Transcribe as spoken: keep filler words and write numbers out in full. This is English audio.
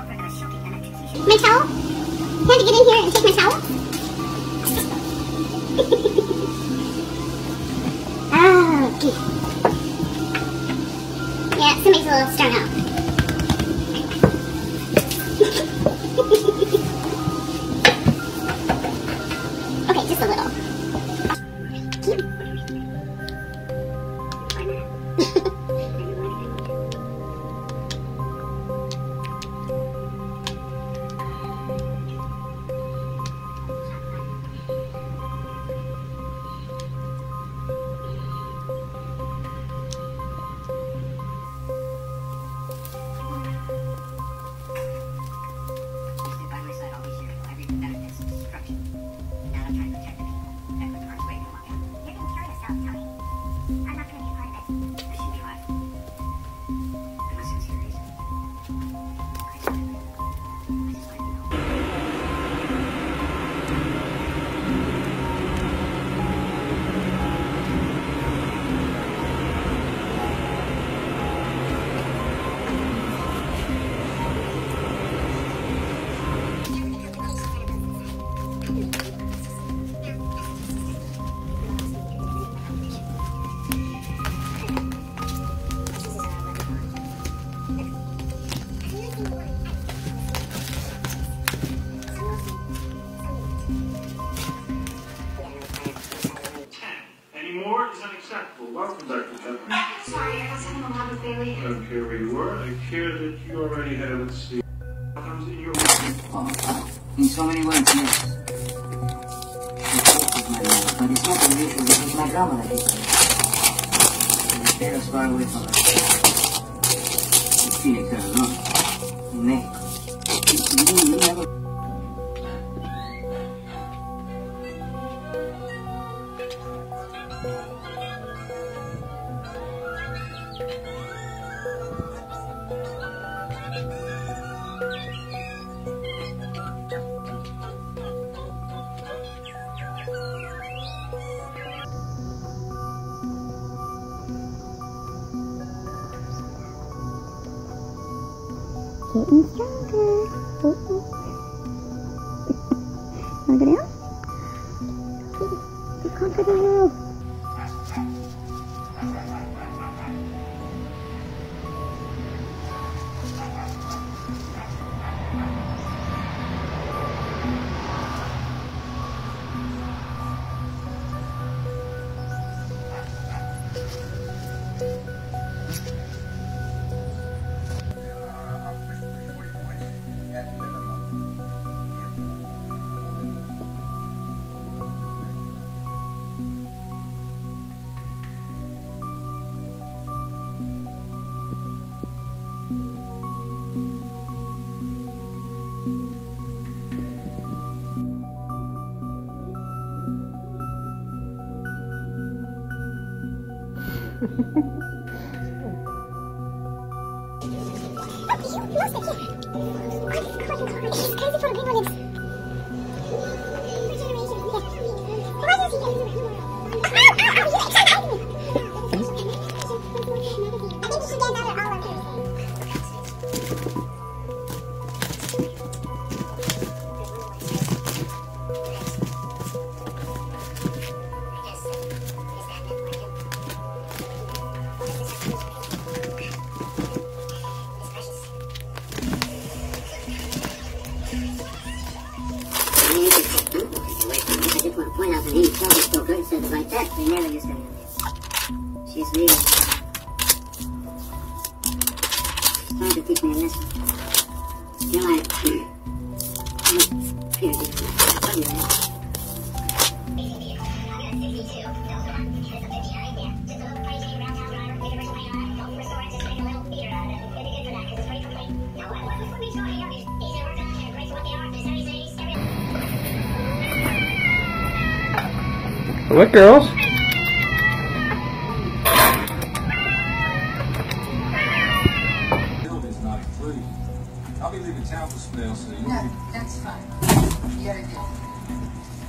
My towel? You had to get in here and take my towel? Oh, okay. Yeah, somebody's a little strung out. Okay, just a little. More is unacceptable. Welcome, Doctor Pepper. Sorry, I was having a lot of Bailey. I don't care where you were. I care that you already had it sleep. Comes in your Oh, oh. In so many words, yes. It's my name, but it's not unusual. This is my grandma that is. I stayed as far away from her. It's Phoenix, no? In Mexico. You never. Getting stronger. Uh-oh. Wanna go down? You conquer the world. Like that, they never used to. She's leaving. She's trying to teach me a lesson. You're like, I'm pretty different. I love you, man. What, girls? Is not included. I'll be leaving town for spell, so you No, that's fine. You gotta do it.